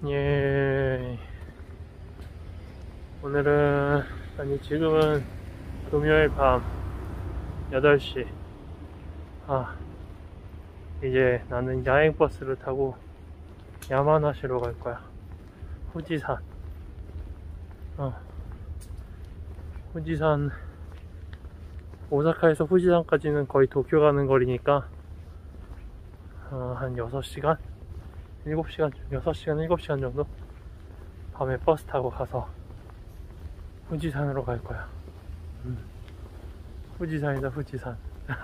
예. 오늘은, 아니, 지금은 금요일 밤 8시. 이제 나는 야행버스를 타고 야마나시로 갈 거야. 후지산. 후지산, 오사카에서 후지산까지는 거의 도쿄 가는 거리니까, 한 6시간? 7시간, 6시간, 7시간 정도? 밤에 버스 타고 가서 후지산으로 갈 거야. 후지산이다, 후지산.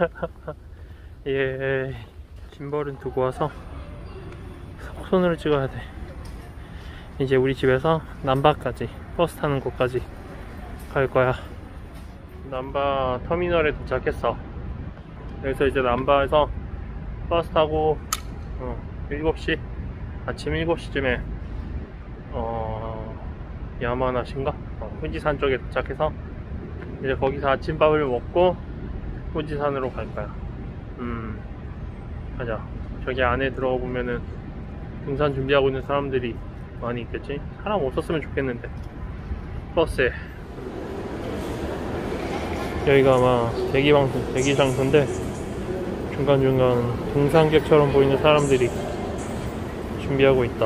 예, 짐벌은 두고 와서 손으로 찍어야 돼. 이제 우리 집에서 남바까지, 버스 타는 곳까지 갈 거야. 남바 터미널에 도착했어. 그래서 이제 남바에서 버스 타고 7시, 아침 7시쯤에 야마나시인가? 후지산 쪽에 도착해서 이제 거기서 아침밥을 먹고 후지산으로 갈 거야. 가자. 저기 안에 들어가 보면은 등산 준비하고 있는 사람들이 많이 있겠지? 사람 없었으면 좋겠는데. 버스에. 여기가 아마 대기 장소인데 중간중간 등산객처럼 보이는 사람들이 준비하고 있다.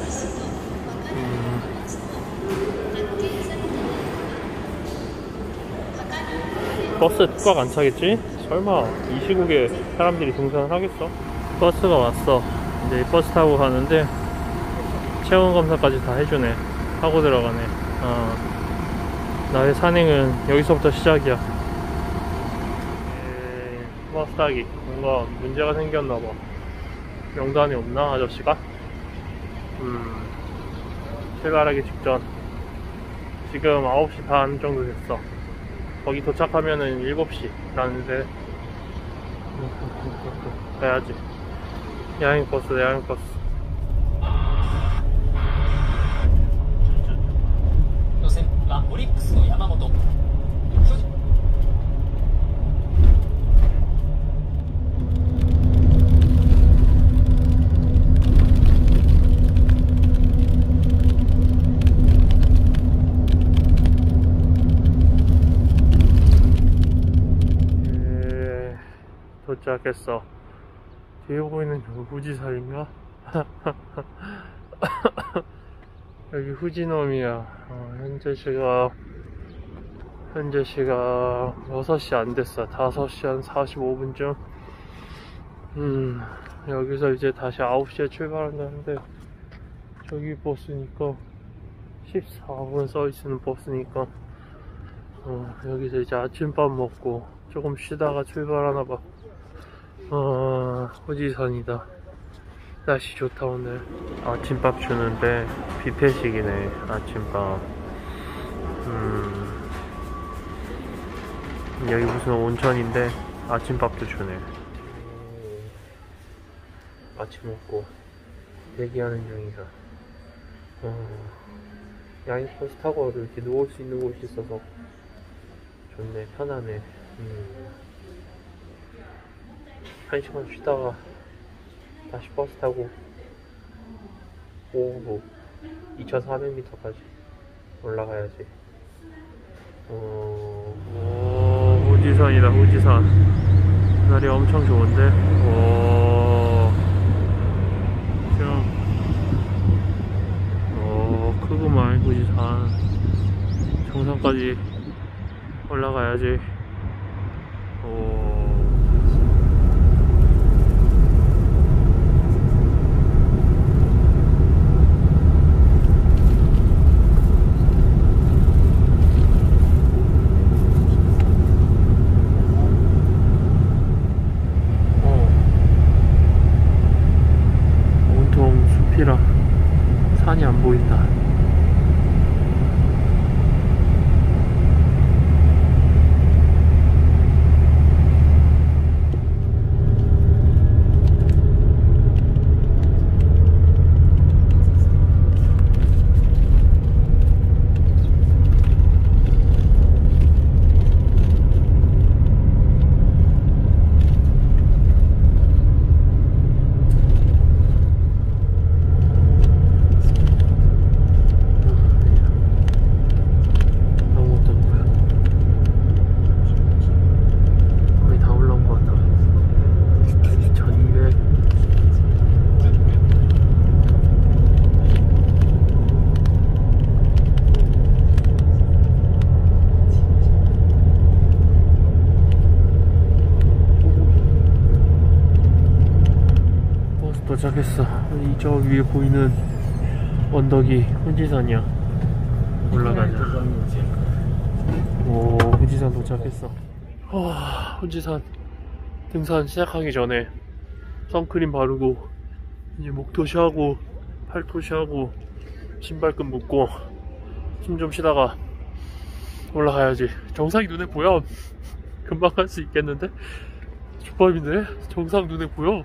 버스 꽉 안 차겠지? 설마 이 시국에 사람들이 등산을 하겠어? 버스가 왔어. 이제 버스 타고 가는데 체온 검사까지 다 해주네. 하고 들어가네. 나의 산행은 여기서부터 시작이야. 버스 타기 뭔가 문제가 생겼나봐. 명단이 없나 아저씨가? 출발하기 직전. 지금 9시 반 정도 됐어. 거기 도착하면은 7시 라는데 가야지. 야행버스. 도착했어. 뒤에 보이는 후지산인가? 여기 후지놈이야. 현재 시각 6시 안 됐어. 5시 한 45분쯤. 여기서 이제 다시 9시에 출발한다는데 저기 버스니까 14분 써있는 버스니까 여기서 이제 아침밥 먹고 조금 쉬다가 출발하나봐. 후지산이다. 날씨 좋다 오늘. 아침밥 주는데 뷔페식이네. 아침밥. 여기 무슨 온천인데 아침밥도 주네. 아침 먹고 대기하는 중이야. 야행버스 타고 이렇게 누울 수 있는 곳이 있어서 좋네. 편하네. 1시간 쉬다가 다시 버스 타고 오후 2400m까지 올라가야지. 후지산이다. 후지산. 날이 엄청 좋은데. 지금 크구만. 후지산 정상까지 올라가야지. 온통 숲이라 산이 안 보인다. 도착했어. 이 저 위에 보이는 언덕이 후지산이야. 올라가자. 오, 후지산 도착했어. 후지산 등산 시작하기 전에 선크림 바르고 이제 목토시하고 팔토시하고 신발끈 묶고 숨 좀 쉬다가 올라가야지. 정상이 눈에 보여. 금방 갈 수 있겠는데? 족밥인데? 정상 눈에 보여.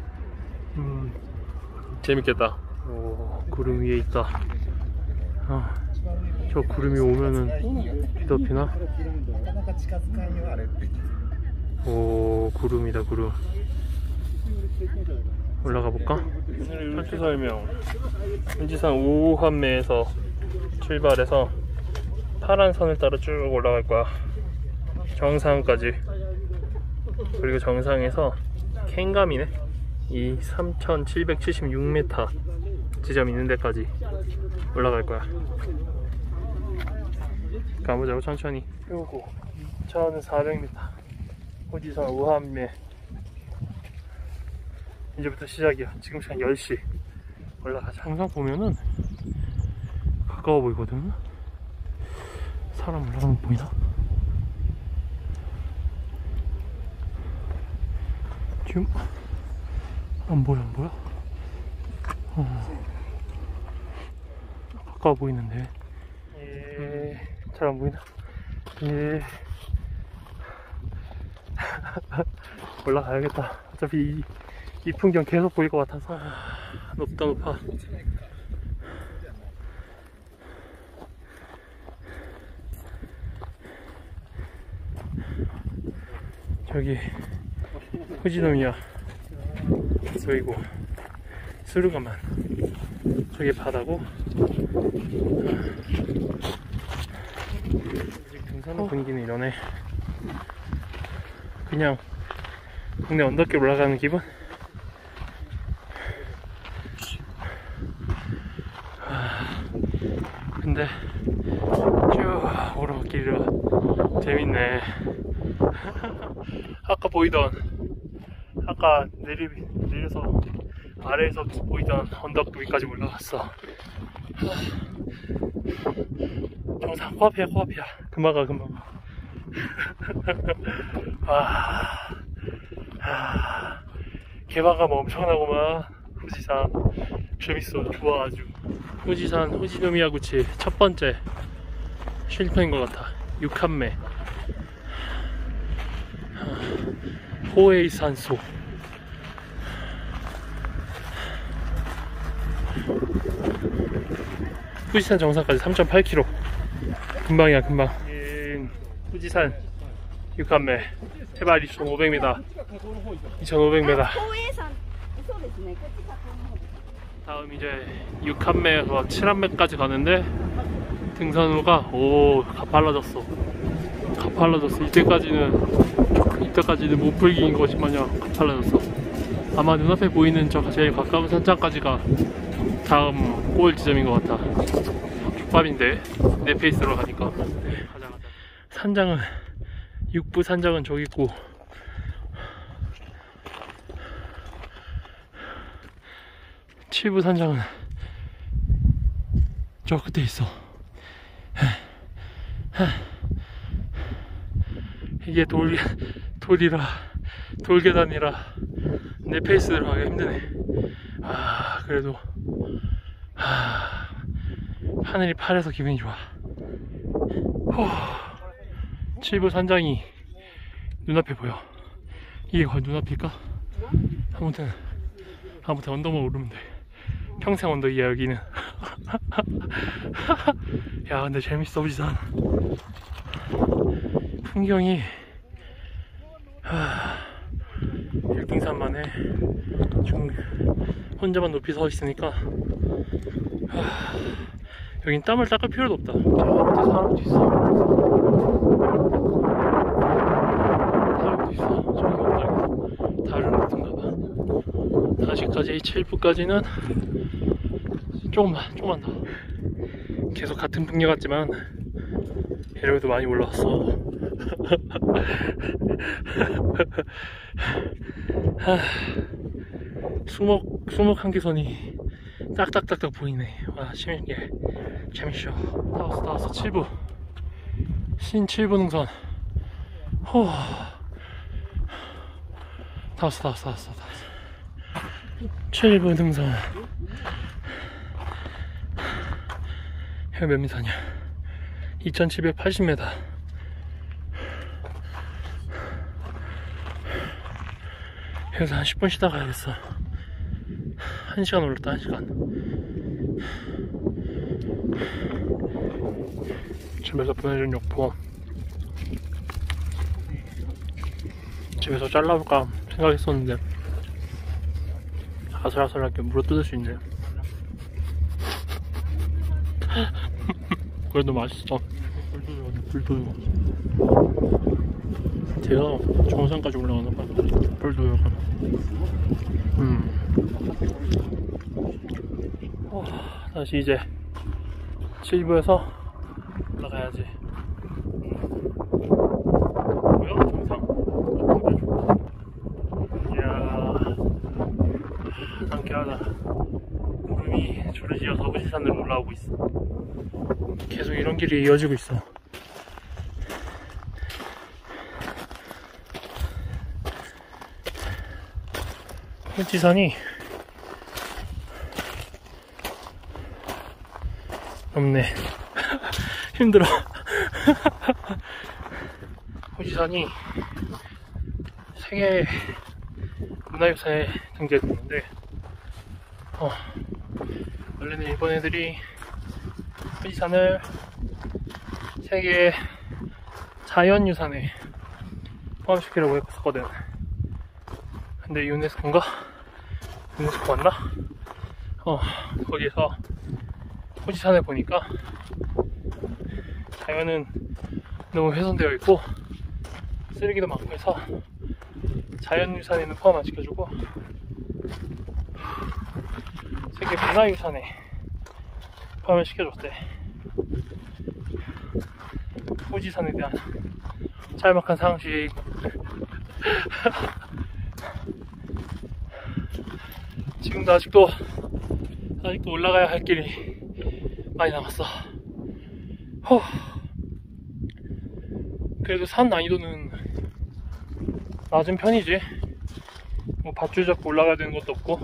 재밌겠다. 오, 구름 위에 있다. 저 구름이 오면은 비 덮이나? 오, 구름이다, 구름. 올라가 볼까? 오늘의 루트 설명. 후지산 5환매에서 출발해서 파란 선을 따라 쭉 올라갈 거야. 정상까지. 그리고 정상에서 캔감이네. 이 3776m 지점 있는 데까지 올라갈 거야. 가보자고 천천히. 요거 2400m 후지산 5환매. 이제부터 시작이야. 지금 시간 10시. 올라가자. 항상 보면은 가까워 보이거든. 사람 올라가는 거 보이나? 지금 안 보여, 안 보여? 가까워 보이는데. 잘 안 보이나? 올라가야겠다. 어차피 이 풍경 계속 보일 것 같아서. 높다, 높아. 저기 후지노미야. 그리고 스루가만. 저기 바다고. 등산 분위기는 이러네. 그냥 동네 언덕길 올라가는 기분? 근데 쭉 오르막길이라 재밌네. 아까 보이던, 아까 내려서 아래에서 보이던 언덕 위까지 올라갔어. 정상 코앞이야, 코앞이야. 금방 가, 금방 가. 개방감 엄청나구만. 후지산 재밌어. 좋아. 아주. 후지산 후지노미야 구치 첫 번째 쉼터인 것 같아. 6환매 호에이산소. 후지산 정상까지 3.8km. 금방이야, 금방. 후지산 6환매 해발 2,500m. 2,500m. 다음 이제 6환매에서 7환매까지 가는데 등산로가 가팔라졌어. 가팔라졌어. 이때까지는 몸풀기인 것이 마냥 가팔라졌어. 아마 눈앞에 보이는 저 제일 가까운 산장까지가 다음 골 지점인 것 같아. 족밥인데 내 페이스로 가니까. 산장은 육부 산장은 저기 있고 칠부 산장은 저 끝에 있어. 이게 돌계단이라 내 페이스대로 가기 힘드네. 그래도 하늘이 파래서 기분이 좋아. 칠부 산장이 눈앞에 보여. 이게 거의 눈앞일까? 아무튼 언덕만 오르면 돼. 평생 언덕이야 여기는. 야, 근데 재밌어 후지산. 풍경이 1등산만에 지금 혼자만 높이 서 있으니까 여긴 땀을 닦을 필요도 없다. 저 밑에 사람도 있어. 저기 언덕에서 다른 루트인가봐. 다시까지 7부까지는 조금만 더. 계속 같은 풍경 같지만 그래도 많이 올라왔어. 수목 한계선이 딱딱딱딱 보이네. 와, 재밌게 재밌쇼. 다 왔어 7부 신 7부 능선. 다 왔어 7부 능선. 여기 몇 미터냐? 2780m. 여기서 한 10분 쉬다 가야겠어. 1시간 올랐다. 1시간. 집에서 보내준 욕포 집에서 잘라볼까 생각했었는데 아슬아슬하게 물어뜯을 수 있네. 그래도 맛있어. 불도요. 제가 정상까지 올라가나봐. 불도요가. 다시 이제 7부에서 올라가야지. 뭐야? 정상. 이야, 상쾌하다. 구름이 줄을 지어서 후지산으로 올라오고 있어. 계속 이런 길이 이어지고 있어. 후지산이 없네. 힘들어. 후지산이 세계 문화유산에 등재됐는데 원래는 일본 애들이 후지산을 세계 자연유산에 포함시키려고 했었거든. 근데 유네스코인가? 유네스코 맞나? 거기에서 후지산을 보니까 자연은 너무 훼손되어 있고 쓰레기도 많고 해서 자연유산에는 포함 안 시켜주고 세계 문화유산에 포함을 시켜줬대. 후지산에 대한 짤막한 상식. 지금도 아직도 올라가야 할 길이 많이 남았어. 그래도 산 난이도는 낮은 편이지. 뭐 밧줄 잡고 올라가야 되는 것도 없고.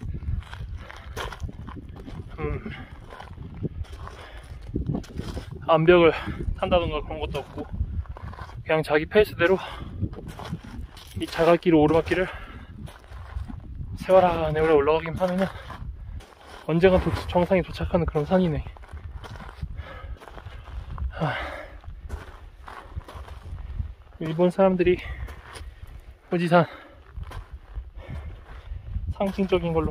암벽을 탄다던가 그런 것도 없고 그냥 자기 페이스대로 이 자갈길 오르막길을 세워라 내워라 올라가기만 하면은 언젠가 정상에 도착하는 그런 산이네. 일본 사람들이 후지산 상징적인 걸로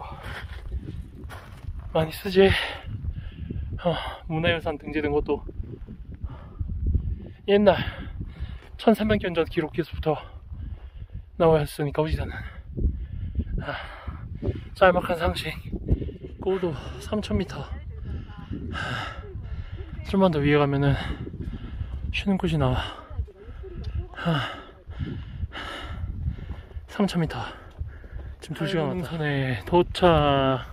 많이 쓰지. 문화유산 등재된 것도 옛날 1300년 전 기록에서부터 나와 있으니까 후지산은 짤막한 상식. 고도 3000m. 좀만 더 위에 가면은 쉬는 곳이 나와. 3000m. 지금 2시간 왔다. 산에 도착.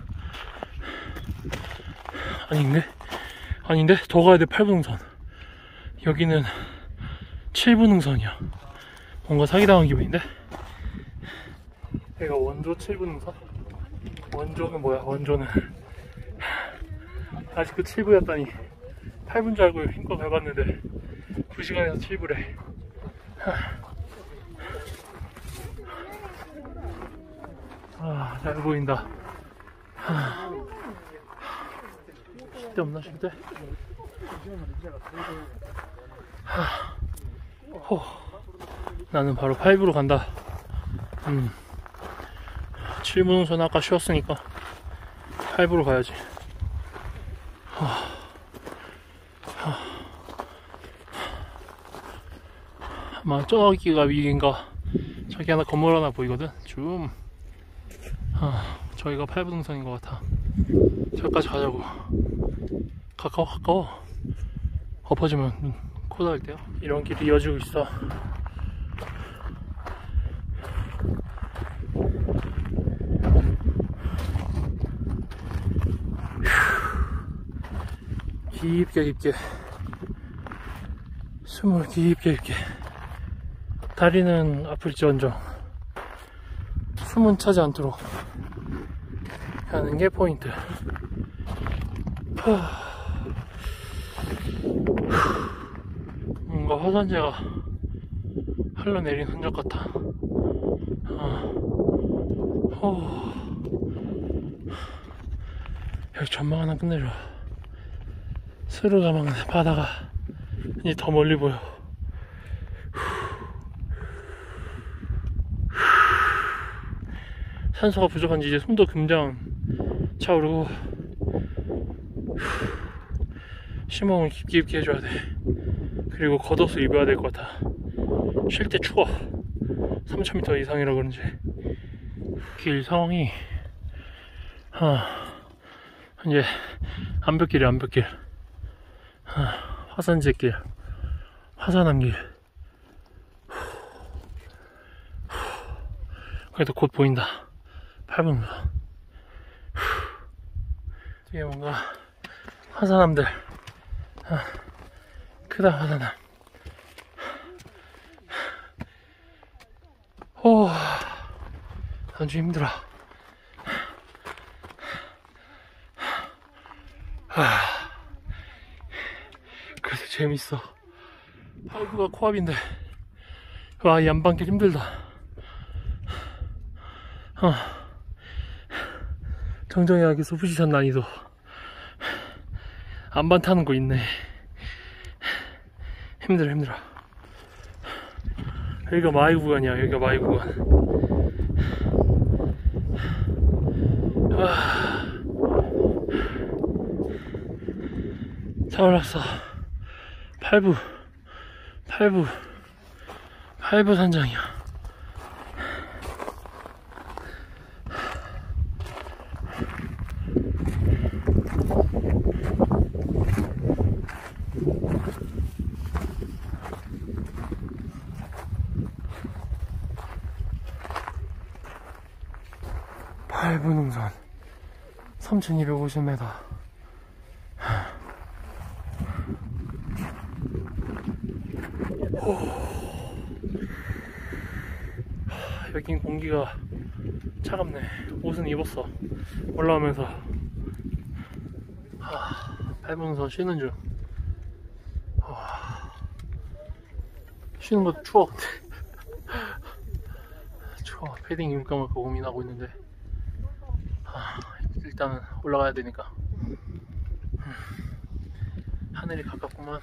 아닌데? 더 가야 돼. 8부 능선. 여기는 7부 능선이야. 뭔가 사기당한 기분인데? 여기가 원조 7부 능선? 원조는 뭐야? 원조는 아직 그 7부였다니 8부인 줄 알고 힘껏 밟았는데 2시간에서 7부래. 잘 보인다. 쉴 데 없나? 쉴 데? 나는 바로 8부로 간다. 7부 능선 아까 쉬었으니까 8부로 가야지. 아마 저기가 위인가. 저기 하나 건물 하나 보이거든. 줌. 저기가 8부 능선인 것 같아. 저기까지 가자고. 가까워. 엎어지면 코 닿을 때요. 이런 길이 이어지고 있어. 깊게 숨을 깊게 다리는 아플지언정 숨은 차지 않도록 하는 게 포인트. 뭔가 화산재가 흘러내린 흔적 같아. 여기 전망 하나 끝내줘. 스르가망 바다가 이제 더 멀리 보여. 산소가 부족한지 이제 숨도 금장 차오르고 심호흡을 깊게 해줘야 돼. 그리고 겉옷을 입어야 될 것 같아. 쉴 때 추워. 3000m 이상이라 그런지. 길 상황이 이제 암벽길이야. 암벽길. 화산재길, 화산암길. 그래도 곧 보인다. 8분. 뒤에 뭔가 화산암들. 크다. 화산암. 아주 힘들어. 그래서 재밌어. 팔구가 코앞인데 와, 이 안방길 힘들다. 정정하게 소프시션 난이도. 안반 타는 거 있네. 힘들어. 여기가 마이 구간이야. 여기가 마이 구간. 다 올랐어. 8부 산장이야. 팔부능선 3250m. 여긴 공기가 차갑네. 옷은 입었어. 올라오면서 팔부능선 쉬는 중. 쉬는 것도 추워. 추워. 패딩 입을까 말까 고민하고 있는데 일단은 올라가야 되니까. 하늘이 가깝구만.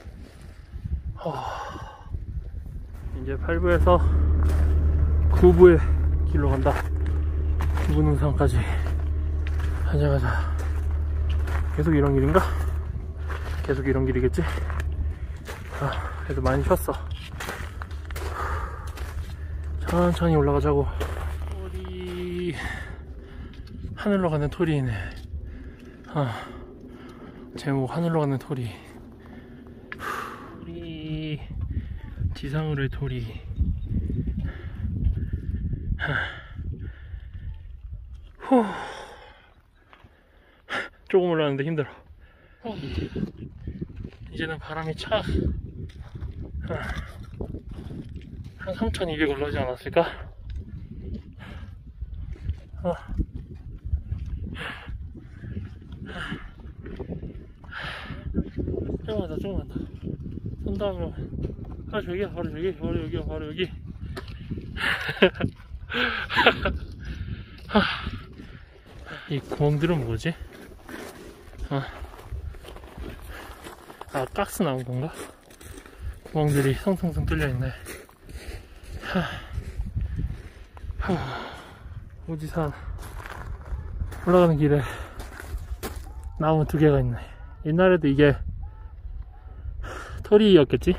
이제 8부에서 9부의 길로 간다. 9부 능선까지. 가자. 계속 이런 길인가? 계속 이런 길이겠지? 그래도 많이 쉬었어. 천천히 올라가자고. 토리, 하늘로 가는 토리네. 제목 하늘로 가는 토리. 토리, 지상으로의 토리. 조금 올라가는데 힘들어. 이제는 바람이 차. 한 3200 올라오지 않았을까? 조금만 더. 손 닿으면 바로 여기. 이 구멍들은 뭐지? 가스 나온 건가? 구멍들이 성성성 뚫려있네. 오지산 올라가는 길에 나무 2개가 있네. 옛날에도 이게 토리였겠지?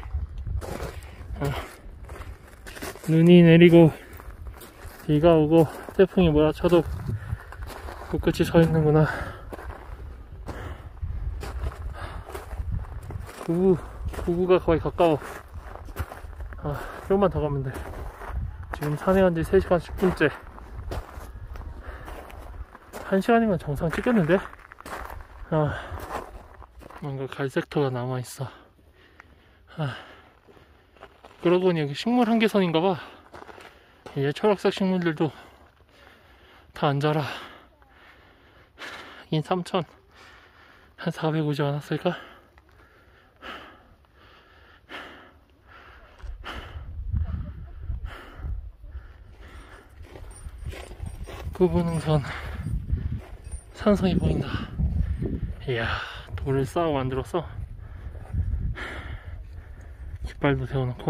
눈이 내리고 비가 오고 태풍이 몰아쳐도 꿋꿋이 서 있는구나. 구구가 거의 가까워. 조금만 더 가면 돼. 지금 산행한 지 3시간 10분째. 1시간이면 정상 찍겠는데? 뭔가 갈색터가 남아있어. 그러고 보니 여기 식물 한계선인가봐. 이제 초록색 식물들도 다 안 자라. 인 3,000 한 400 오지 않았을까? 구부능선 산성이 보인다. 이야, 돌을 쌓아 만들어서 깃발도 세워놓고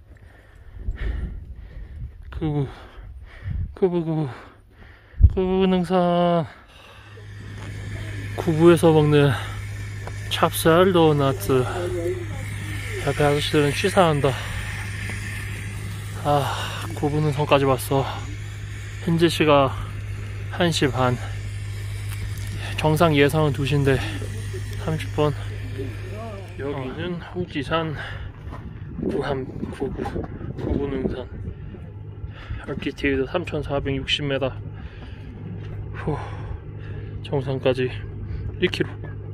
구부능선 구부에서 먹는 찹쌀 도너츠. 옆에 아저씨들은 취사한다. 구부능선까지 왔어. 현재 시각 1시 반. 정상 예상은 2시인데 30분. 여기는 후지산 구부능선. 알티티드 3,460m. 정상까지 1km.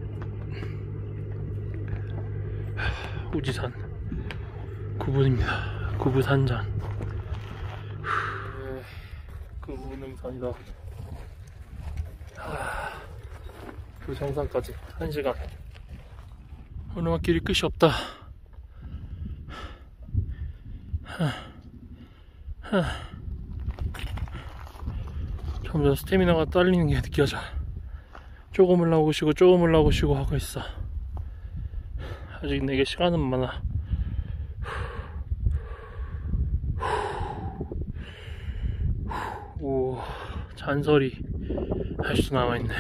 후지산 구부입니다. 구부산장. 구부능선이다. 그 정상까지 1시간. 오르막길이 끝이 없다. 점점 스태미나가 딸리는 게 느껴져. 조금 올라오고 쉬고 조금 올라오고 쉬고 하고 있어. 아직 내게 시간은 많아. 오, 잔설이 아직도 남아있네.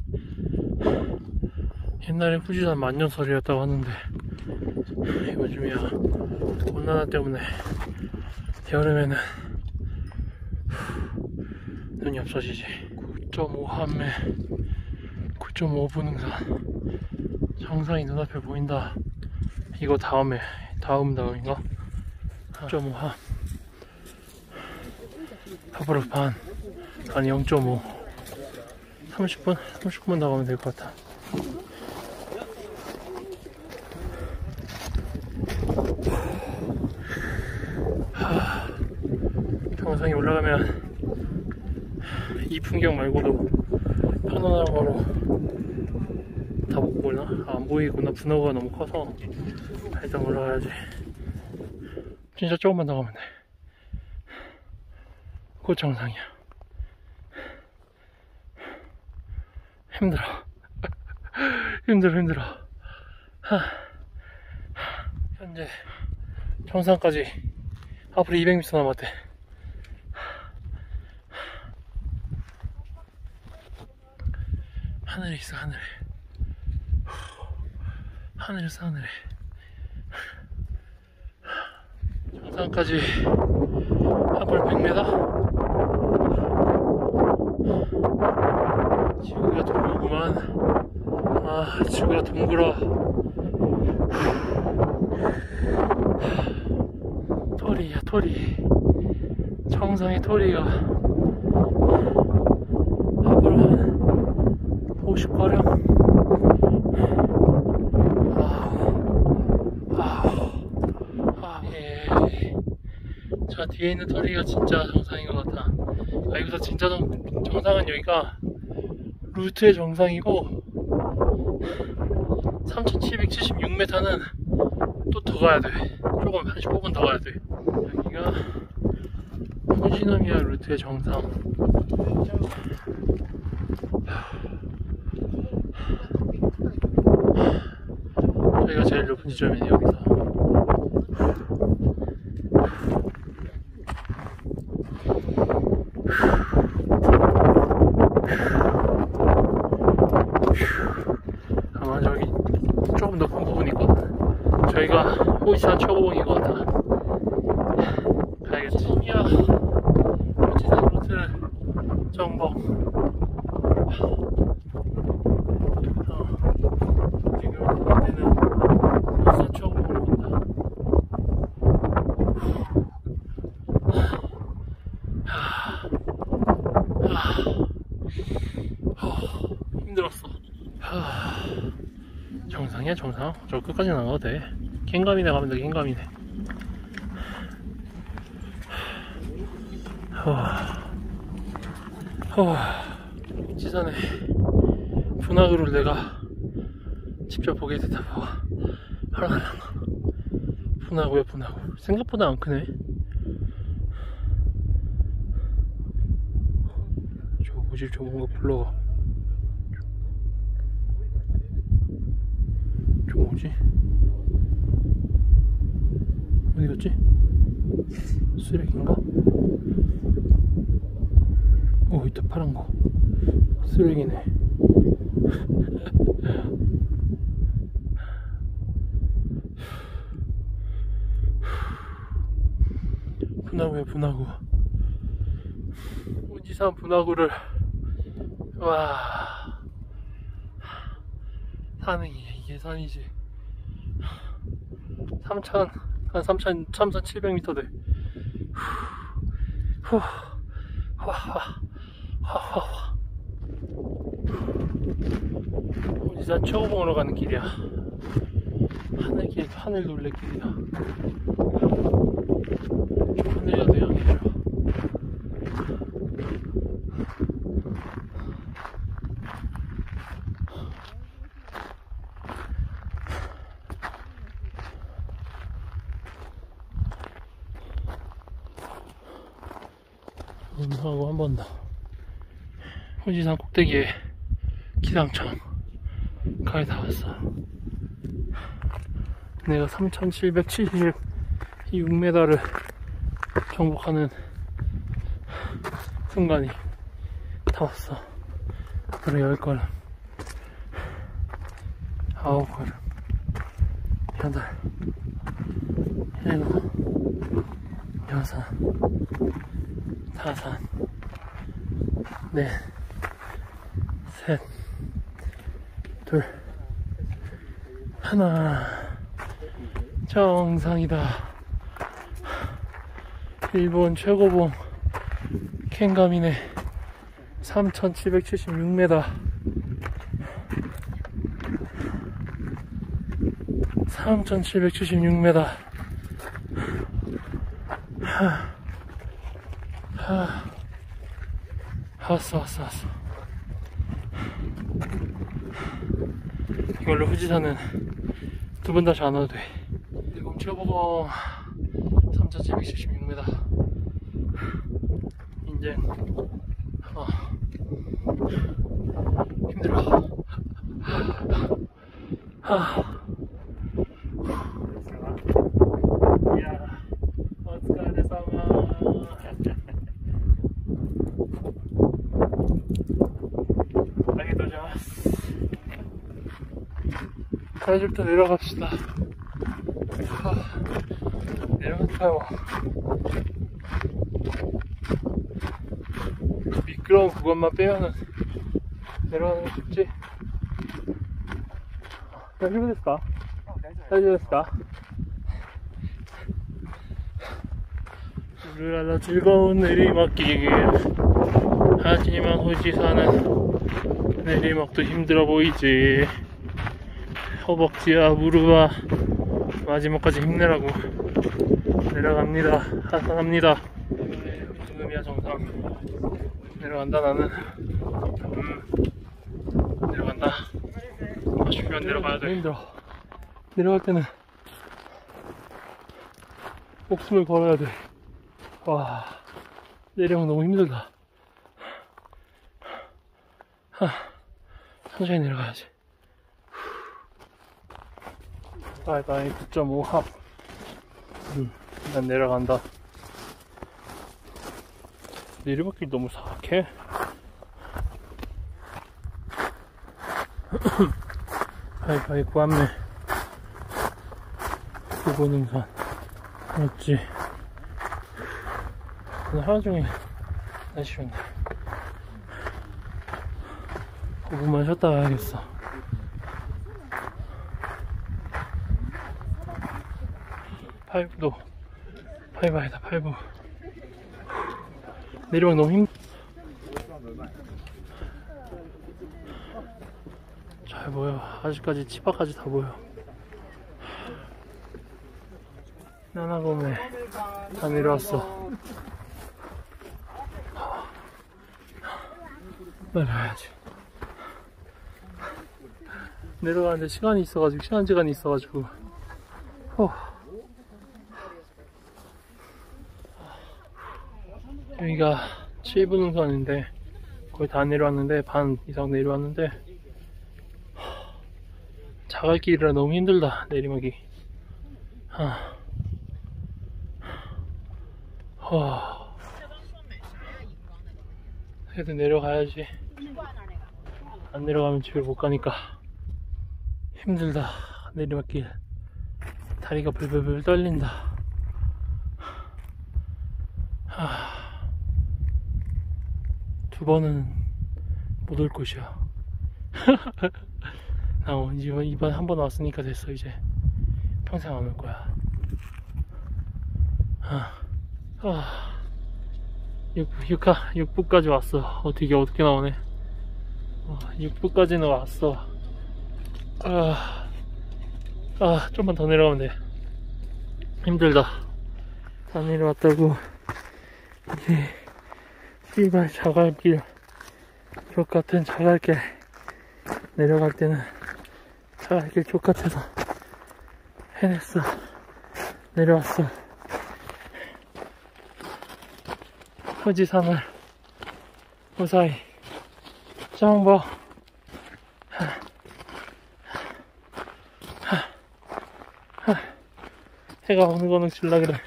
옛날에 후지산 만년설이었다고 하는데 요즘이야 온난화 때문에 여름에는 눈이 없어지지. 9.5함에 9.5분응선 정상이 눈앞에 보인다. 이거 다음인가? 9.5함 하프로 반. 아니 0.5. 30분 나가면 될 것 같아. 정상에 올라가면 이 풍경 말고도 편안한 거로 다 못 보나? 안 보이구나. 분화구가 너무 커서. 일단 올라가야지. 진짜 조금만 더 가면 돼. 곧 정상이야. 힘들어. 힘들어. 현재 정상까지 앞으로 200m 남았대. 하늘에 있어. 하늘에 있어. 정상까지 앞으로 100m. 지구가 동그구만. 지구가 동그라. 토리야, 토리. 정상의 토리가 앞으로 한 50가량. 저 뒤에 있는 토리가 진짜 정상인 것 같아. 여기서 진짜 정상은 여기가 루트의 정상이고 3776m는 또 더 가야 돼. 조금 한 15분 더 가야 돼. 여기가 후지노미야 루트의 정상. 여기가 제일 높은 지점이네. 여기서 아마 저기 조금 높은 부분이 있거든. 저희가 후지산 최고봉인 것 같아. 가야겠지. 이야, 후지산 루트 정복. 지금 이제는 후지산 최고봉으로 간다. 힘들었어. 정상이야 정상. 저 끝까지 나가도 돼. 갱감이네 가면 돼. 갱감이네. 지산에 분화구를 내가 직접 보게 됐다. 봐봐. 분화구야 분화구. 생각보다 안 크네. 저거 뭐지? 저거 뭔가 불러가. 저거 뭐지? 어디 갔지? 쓰레기인가? 이따 파란 거 쓰레기네. 분화구야 분화구. 우지산 분화구를 와 산이 이게 산이지. 3,000 한 3,700m 돼. 우지산 최고봉으로 가는 길이야. 하늘길, 하늘 놀래길이야. 하늘이라도 양해해라. 하고 한 번 더. 후지산 꼭대기에 기상청 거의 다 왔어. 내가 3,776m를 정복하는 순간이 다 왔어. 그리고 10걸음, 9걸음, 8, 7, 6, 5, 4, 셋, 둘, 하나. 정상이다. 일본 최고봉 캔감이네. 3,776m. 3,776m. 왔어. 이걸로 후지산은 두 번 다시 안 와도 돼. 일본 최고봉 3,776m. 인젠 힘들어. 야, 오츠카레사마. 가야줄부터 내려갑시다. 내려가요. 미끄러운 구간만 빼면은 내려가는 거 쉽지? 다시고 됐을까? 우리나라 즐거운 내리막길. 하지만 후지산은 내리막도 힘들어 보이지. 허벅지와 무릎과 마지막까지 힘내라고 내려갑니다. 하산합니다. 지금이야 정상. 내려간다 나는. 내려간다. 아쉽면 내려가야 돼. 힘들어. 내려갈 때는 목숨을 걸어야 돼. 와, 내려가면 너무 힘들다. 천천히 내려가야지. 바이바이. 9.5 합. 난 내려간다. 내리막길 너무 사악해. 바이바이 구암매 구보능선. 맞지? 오늘 하루종일 날씨 좋네. 5분만 쉬었다 가야겠어. 파이브도 파이브아니다. 파이브. 내리막 너무 잘 보여. 아직까지 치바까지 다 보여. 나나곰에 다 내려왔어. 내려가야지. 내려가는데 시간이 있어가지고, 시간제한이 있어가지고. 여기가 7분 능선인데 거의 다 내려왔는데, 반 이상 내려왔는데, 자갈길이라 너무 힘들다. 내리막이. 그래도 내려가야지. 안 내려가면 집에 못 가니까. 힘들다. 내리막길. 다리가 불불불 떨린다. 두 번은 못 올 곳이야. 나 이번 한 번 왔으니까 됐어. 이제 평생 안 올 거야. 6부까지 왔어. 어떻게 나오네. 6부까지는 왔어. 좀만 더 내려가면 돼. 힘들다. 다 내려왔다고. 이게 씨발 자갈길, 족같은 자갈길. 내려갈 때는 자갈길 족같아서 해냈어. 내려왔어. 후지산을 무사히 정보. 해가 어느 거는 질라 그래.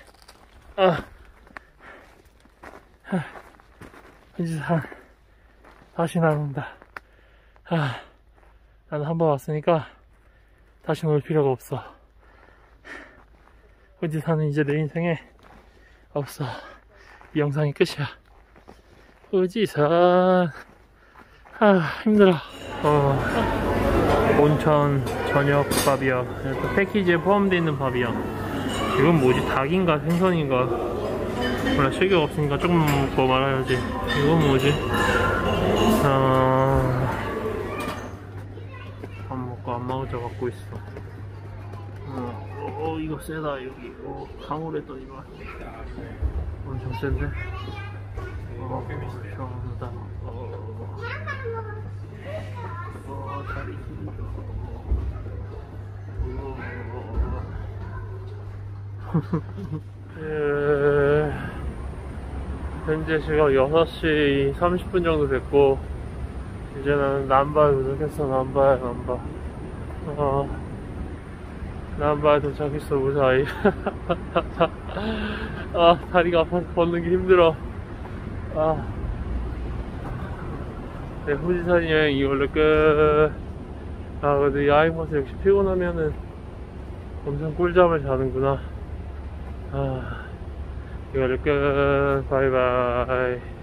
후지산 다시 나온다. 나는 한 번 왔으니까 다시 올 필요가 없어. 후지산은 이제 내 인생에 없어. 이 영상이 끝이야. 후지산. 힘들어. 온천 저녁 밥이야. 패키지에 포함되어 있는 밥이야. 이건 뭐지? 닭인가 생선인가? 몰라. 식욕 없으니까 조금 먹고 말아야지. 이건 뭐지? 밥 먹고 안 먹어져 갖고 있어. 이거 세다. 여기 강물했더니만 엄청 센데? 시원하다. 다리 힘들어. 현재 시각 6시 30분 정도 됐고, 이제는 남바에 도착했어. 남바에 도착했어. 무사히. 다리가 아파서 걷는 게 힘들어. 네, 후지산 여행이 원래 끝. 근데 야외버스 역시 피곤하면은 엄청 꿀잠을 자는구나. 이걸로 끝. 바이바이.